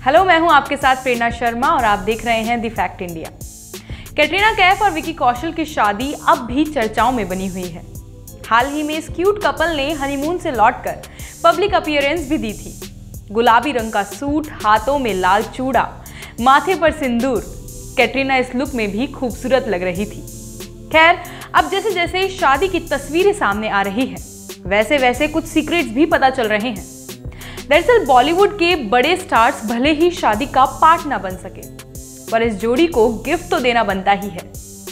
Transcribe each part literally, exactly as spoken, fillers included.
Hello, मैं हूं आपके साथ प्रेरणा शर्मा और आप देख रहे हैं the fact India. Katrina Kaif और विकी कौशल की शादी अब भी चर्चाओं में बनी हुई है। हाल ही में इस क्यूट कपल ने हनीमून से लौटकर पब्लिक अपीयरेंस भी दी थी। गुलाबी रंग का सूट, हाथों में लाल चूड़ा, माथे पर सिंदूर, कैटरीना इस लुक में भी खूबसूरत लग रही थी। खैर, अब जैसे जैसे शादी की तस्वीरें सामने आ रही हैं, वैसे वैसे कुछ सीक्रेट्स भी पता चल रहे हैं। दरअसल बॉलीवुड के बड़े स्टार्स भले ही शादी का पार्ट ना बन सके, पर इस जोड़ी को गिफ्ट तो देना बनता ही है।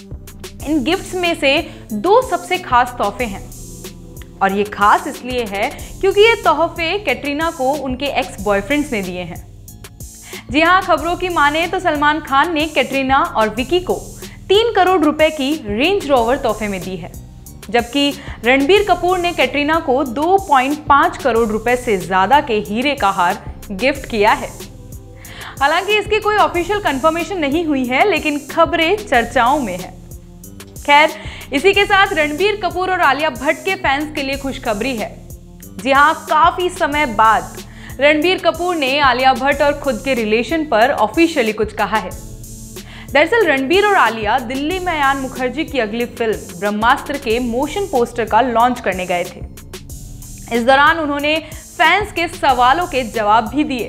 इन गिफ्ट्स में से दो सबसे खास तोहफे हैं, और ये खास इसलिए है क्योंकि ये तोहफे कैटरीना को उनके एक्स बॉयफ्रेंड्स ने दिए हैं। जी हाँ, खबरों की माने तो सलमान खान ने कैटरीना और विकी को तीन करोड़ रुपए की रेंज रोवर तोहफे में दी है, जबकि रणबीर कपूर ने कैटरीना को दो पॉइंट पाँच करोड़ रुपए से ज्यादा के हीरे का हार गिफ्ट किया है। हालांकि इसकी कोई ऑफिशियल कंफर्मेशन नहीं हुई है, लेकिन खबरें चर्चाओं में है। खैर, इसी के साथ रणबीर कपूर और आलिया भट्ट के फैंस के लिए खुशखबरी है। जी हाँ, काफी समय बाद रणबीर कपूर ने आलिया भट्ट और खुद के रिलेशन पर ऑफिशियली कुछ कहा है। दरअसल रणबीर और आलिया दिल्ली में अयान मुखर्जी की अगली फिल्म ब्रह्मास्त्र के मोशन पोस्टर का लॉन्च करने गए थे। इस दौरान उन्होंने फैंस के सवालों के जवाब भी दिए।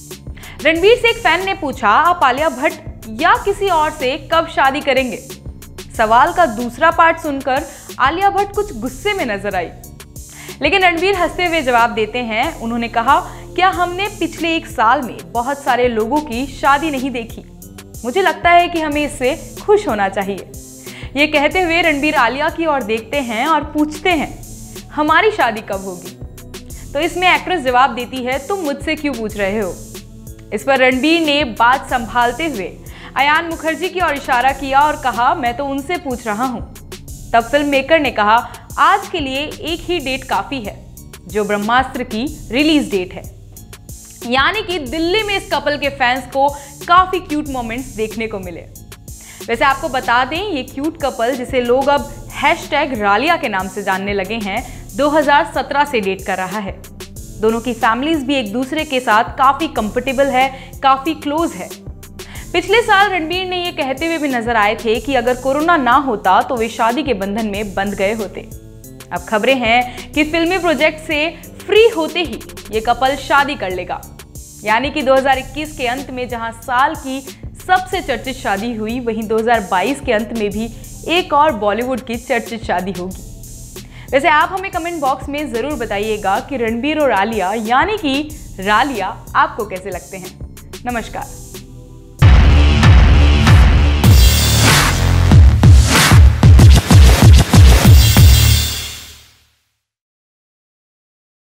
रणबीर से एक फैन ने पूछा, आप आलिया भट्ट या किसी और से कब शादी करेंगे? सवाल का दूसरा पार्ट सुनकर आलिया भट्ट कुछ गुस्से में नजर आई, लेकिन रणबीर हंसते हुए जवाब देते हैं। उन्होंने कहा, क्या हमने पिछले एक साल में बहुत सारे लोगों की शादी नहीं देखी? मुझे लगता है कि हमें इससे खुश होना चाहिए। ये कहते हुए रणबीर आलिया की ओर देखते हैं और पूछते हैं, हमारी शादी कब होगी? तो इसमें एक्ट्रेस जवाब देती है, तुम मुझसे क्यों पूछ रहे हो? इस पर रणबीर ने बात संभालते हुए अयान मुखर्जी की ओर इशारा किया और कहा, मैं तो उनसे पूछ रहा हूं। तब फिल्म मेकर ने कहा, आज के लिए एक ही डेट काफी है, जो ब्रह्मास्त्र की रिलीज डेट है। यानी कि दिल्ली में इस कपल के फैंस को काफी क्यूट मोमेंट्स देखने को मिले। वैसे आपको बता दें, ये क्यूट कपल, जिसे लोग अब हैशटैग रालिया के नाम से जानने लगे हैं, दो हज़ार सत्रह से डेट कर रहा है। दोनों की फैमिलीज भी एक दूसरे के साथ काफी कंफर्टेबल है, काफी क्लोज है। पिछले साल रणबीर ने ये कहते हुए भी नजर आए थे कि अगर कोरोना ना होता तो वे शादी के बंधन में बंध गए होते। अब खबरें हैं कि फिल्मी प्रोजेक्ट से फ्री होते ही ये कपल शादी कर लेगा। यानी कि दो हज़ार इक्कीस के अंत में जहां साल की सबसे चर्चित शादी हुई, वहीं दो हज़ार बाईस के अंत में भी एक और बॉलीवुड की चर्चित शादी होगी। वैसे आप हमें कमेंट बॉक्स में जरूर बताइएगा कि रणबीर और आलिया यानी कि रालिया आपको कैसे लगते हैं। नमस्कार।